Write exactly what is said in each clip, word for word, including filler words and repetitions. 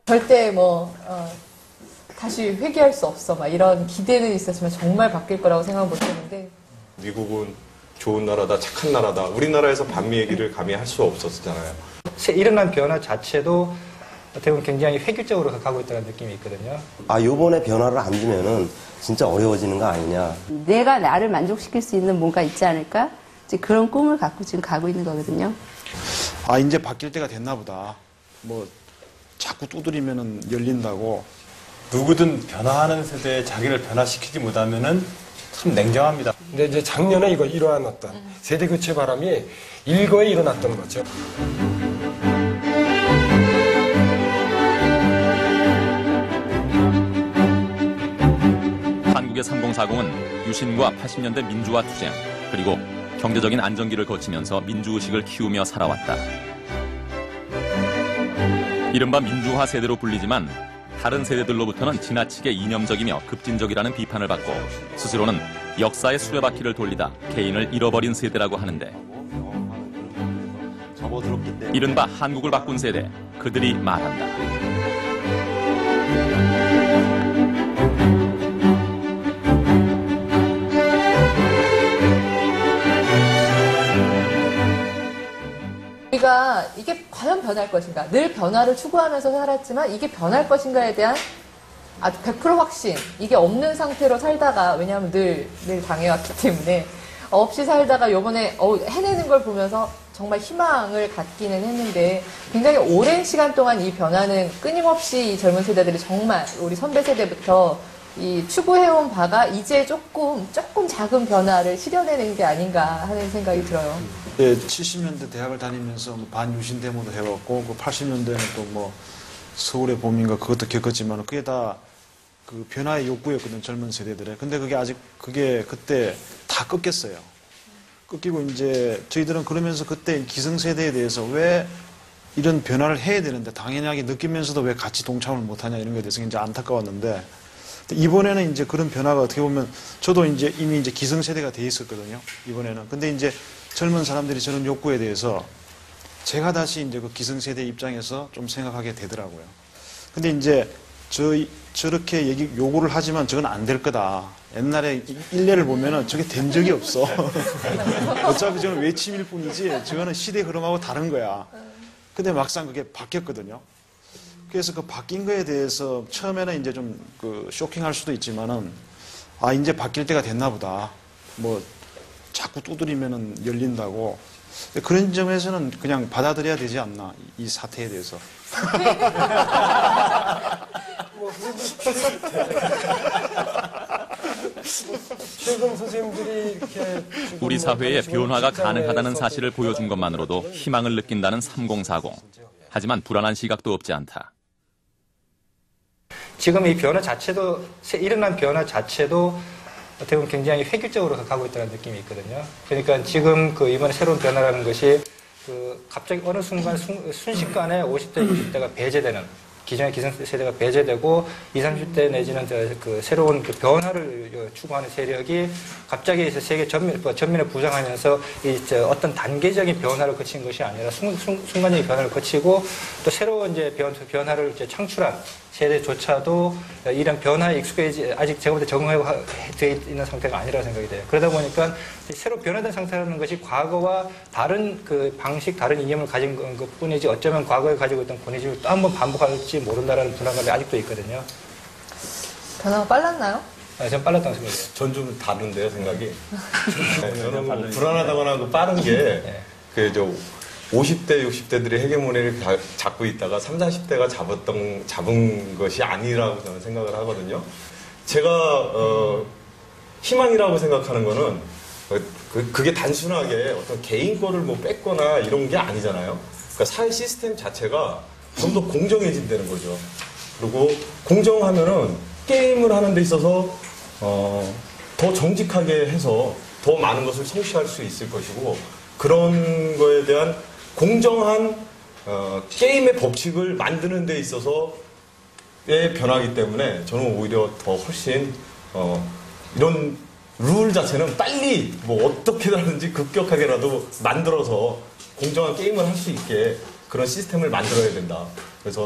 절대 뭐 어, 다시 회귀할 수 없어 막 이런 기대는 있었지만 정말 바뀔 거라고 생각 못했는데 미국은 좋은 나라다, 착한 나라다. 우리나라에서 반미 얘기를 감히 할 수 없었잖아요. 일어난 변화 자체도 어떻게 보면 굉장히 획일적으로 가고 있다는 느낌이 있거든요. 아, 요번에 변화를 안 주면은 진짜 어려워지는 거 아니냐. 내가 나를 만족시킬 수 있는 뭔가 있지 않을까? 이제 그런 꿈을 갖고 지금 가고 있는 거거든요. 아, 이제 바뀔 때가 됐나 보다. 뭐 자꾸 두드리면은 열린다고. 누구든 변화하는 세대에 자기를 변화시키지 못하면은 참 냉정합니다. 근데 이제 작년에 이거 일어났던 세대 교체 바람이 일거에 일어났던 거죠. 한국의 삼공사공은 유신과 팔십 년대 민주화 투쟁, 그리고 경제적인 안정기를 거치면서 민주의식을 키우며 살아왔다. 이른바 민주화 세대로 불리지만 다른 세대들로부터는 지나치게 이념적이며 급진적이라는 비판을 받고 스스로는 역사의 수레바퀴를 돌리다 개인을 잃어버린 세대라고 하는데, 이른바 한국을 바꾼 세대, 그들이 말한다. 우리가 이게 과연 변할 것인가, 늘 변화를 추구하면서 살았지만 이게 변할 것인가에 대한 아주 백 퍼센트 확신, 이게 없는 상태로 살다가, 왜냐하면 늘, 늘 당해왔기 때문에 없이 살다가 요번에 어, 해내는 걸 보면서 정말 희망을 갖기는 했는데, 굉장히 오랜 시간 동안 이 변화는 끊임없이 이 젊은 세대들이 정말 우리 선배 세대부터 이 추구해온 바가 이제 조금 조금 작은 변화를 실현해낸 게 아닌가 하는 생각이 들어요. 네, 칠십 년대 대학을 다니면서 뭐 반유신 데모도 해왔고, 그 팔십 년대에는 또 뭐 서울의 봄인가 그것도 겪었지만 그게 다 그 변화의 욕구였거든, 젊은 세대들의. 근데 그게 아직 그게 그때 다 꺾였어요. 꺾이고 이제 저희들은 그러면서 그때 기성세대에 대해서 왜 이런 변화를 해야 되는데 당연하게 느끼면서도 왜 같이 동참을 못하냐 이런 거에 대해서 이제 안타까웠는데, 이번에는 이제 그런 변화가 어떻게 보면 저도 이제 이미 이제 기성세대가 돼 있었거든요, 이번에는. 근데 이제 젊은 사람들이 저런 욕구에 대해서 제가 다시 이제 그 기성세대 입장에서 좀 생각하게 되더라고요. 근데 이제 저, 저렇게 얘기, 요구를 하지만 저건 안 될 거다. 옛날에 일례를 보면은 저게 된 적이 없어. 어차피 저는 외침일 뿐이지 저거는 시대 흐름하고 다른 거야. 근데 막상 그게 바뀌었거든요. 그래서 그 바뀐 거에 대해서 처음에는 이제 좀 그 쇼킹할 수도 있지만은, 아, 이제 바뀔 때가 됐나 보다. 뭐 자꾸 두드리면은 열린다고. 그런 점에서는 그냥 받아들여야 되지 않나, 이 사태에 대해서. 최근 선생님들이 이렇게 우리 사회의 변화가 가능하다는 사실을 보여준 것만으로도 희망을 느낀다는 삼공사공. 하지만 불안한 시각도 없지 않다. 지금 이 변화 자체도, 일어난 변화 자체도 어떻게 보면 굉장히 획일적으로 가고 있다는 느낌이 있거든요. 그러니까 지금 그 이번에 새로운 변화라는 것이 그 갑자기 어느 순간 순, 순식간에 오십 대, 육십 대가 배제되는, 기존의 기성세대가 배제되고 이십, 삼십 대 내지는 그 새로운 그 변화를 추구하는 세력이 갑자기 세계 전면, 전면에 부상하면서 이 어떤 단계적인 변화를 거친 것이 아니라 순, 순, 순간적인 변화를 거치고 또 새로운 이제 변, 변화를 이제 창출한 세대조차도 이런 변화에 익숙해지, 아직 제가 볼 때 적응되어 있는 상태가 아니라고 생각이 돼요. 그러다 보니까 새로 변화된 상태라는 것이 과거와 다른 그 방식, 다른 이념을 가진 것 뿐이지 어쩌면 과거에 가지고 있던 권위주의를 또 한 번 반복할지 모른다라는 불안감이 아직도 있거든요. 변화가 빨랐나요? 네, 저는 빨랐다고 생각해요. 전 좀 다른데요, 생각이. 네, 저는 뭐 불안하다거나 그 빠른 게, 네. 그, 저, 오십 대, 육십 대들이 헤게모니를 가, 잡고 있다가 삼십, 사십 대가 잡았던, 잡은 것이 아니라고 저는 생각을 하거든요. 제가, 어, 희망이라고 생각하는 거는, 어, 그, 그게 단순하게 어떤 개인 거를 뭐 뺏거나 이런 게 아니잖아요. 그러니까 사회 시스템 자체가 좀 더 공정해진다는 거죠. 그리고 공정하면은 게임을 하는 데 있어서, 어, 더 정직하게 해서 더 많은 것을 성취할 수 있을 것이고, 그런 거에 대한 공정한 어, 게임의 법칙을 만드는 데 있어서의 변화이기 때문에 저는 오히려 더 훨씬 어, 이런 룰 자체는 빨리 뭐 어떻게라든지 급격하게라도 만들어서 공정한 게임을 할 수 있게 그런 시스템을 만들어야 된다. 그래서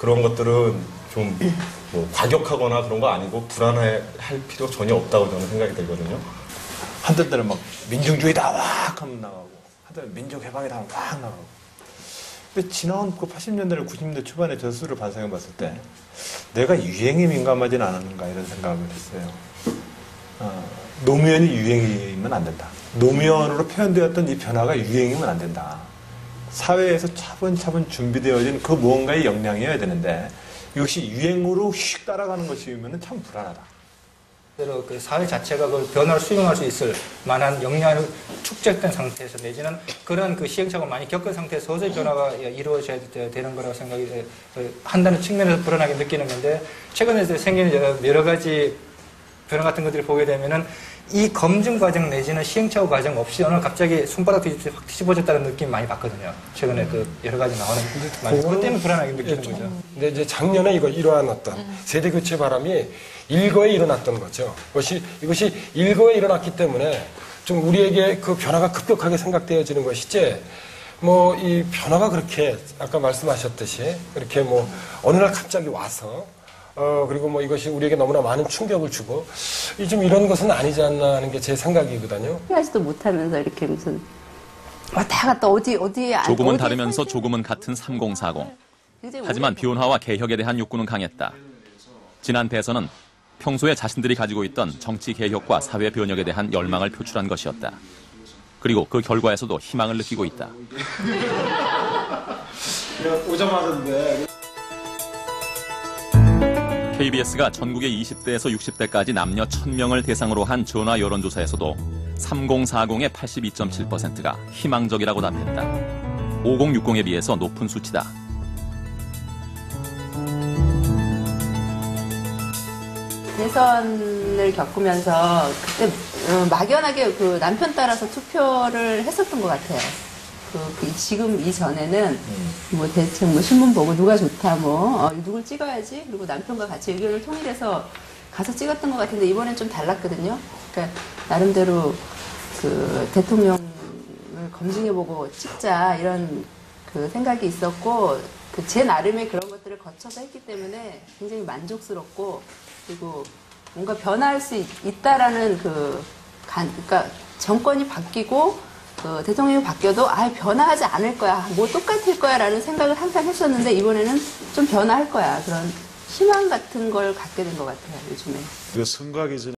그런 것들은 좀 뭐 과격하거나 그런 거 아니고 불안할 필요 전혀 없다고 저는 생각이 들거든요. 한때 때는 막 민중주의다 왁 하면 나가고 한때 민족해방이다 하면 왁 나가고. 근데 지나온 그 팔십 년대, 구십 년대 초반에 저 수를 반성해 봤을 때 내가 유행에 민감하지는 않았는가 이런 생각을 했어요. 어, 노무현이 유행이면 안 된다. 노무현으로 표현되었던 이 변화가 유행이면 안 된다. 사회에서 차분차분 준비되어진 그 무언가의 역량이어야 되는데 이것이 유행으로 휙 따라가는 것이면 참 불안하다. 그 사회 자체가 그 변화를 수용할 수 있을 만한 역량을 축적된 상태에서 내지는 그런 그 시행착오를 많이 겪은 상태에서 서서히 변화가 이루어져야 되는 거라고 생각이 한다는 측면에서 불안하게 느끼는 건데 최근에 생기는 여러, 여러 가지 변화 같은 것들을 보게 되면은 이 검증 과정 내지는 시행착오 과정 없이 어느 갑자기 손바닥 뒤집어 확 뒤집어졌다는 느낌 많이 받거든요. 최근에 그 여러 가지 나오는 그것 때문에 불안하게 느끼는 거죠. 근데 이제 작년에 이거 이러한 어떤 세대 교체 바람이 일거에 일어났던 거죠. 이것이 이것이 일거에 일어났기 때문에 좀 우리에게 그 변화가 급격하게 생각되어지는 것이지. 뭐 이 변화가 그렇게 아까 말씀하셨듯이 그렇게 뭐 어느 날 갑자기 와서. 어, 그리고 뭐 이것이 우리에게 너무나 많은 충격을 주고, 좀 이런 것은 아니지 않나 하는 게 제 생각이거든요. 하지도 못하면서 이렇게 무슨 왔다 갔다 어디, 어디에. 조금은 어디에 다르면서 살지? 조금은 같은 삼공사공. 굉장히 하지만 오래 비혼화와 개혁에 대한 욕구는 강했다. 지난 대선은 평소에 자신들이 가지고 있던 정치 개혁과 사회 변혁에 대한 열망을 표출한 것이었다. 그리고 그 결과에서도 희망을 느끼고 있다. 오자마자인데. 케이비에스가 전국의 이십 대에서 육십 대까지 남녀 천 명을 대상으로 한 전화 여론조사에서도 삼공사공의 팔십이 점 칠 퍼센트가 희망적이라고 답했다. 오공육공에 비해서 높은 수치다. 대선을 겪으면서 그때 어, 막연하게 그 남편 따라서 투표를 했었던 것 같아요. 그, 그 지금 이전에는 음. 뭐 대체 뭐 신문 보고 누가 좋다 뭐 어, 누굴 찍어야지 그리고 남편과 같이 의견을 통일해서 가서 찍었던 것 같은데 이번엔 좀 달랐거든요. 그러니까 나름대로 그 대통령을 검증해보고 찍자 이런 그 생각이 있었고 그 제 나름의 그런 것들을 거쳐서 했기 때문에 굉장히 만족스럽고 그리고 뭔가 변화할 수 있, 있다라는 그 간, 그러니까 정권이 바뀌고 그 대통령이 바뀌어도 아 변화하지 않을 거야 뭐 똑같을 거야 라는 생각을 항상 했었는데 이번에는 좀 변화할 거야 그런 희망 같은 걸 갖게 된 것 같아요 요즘에. 그 선거하기 전에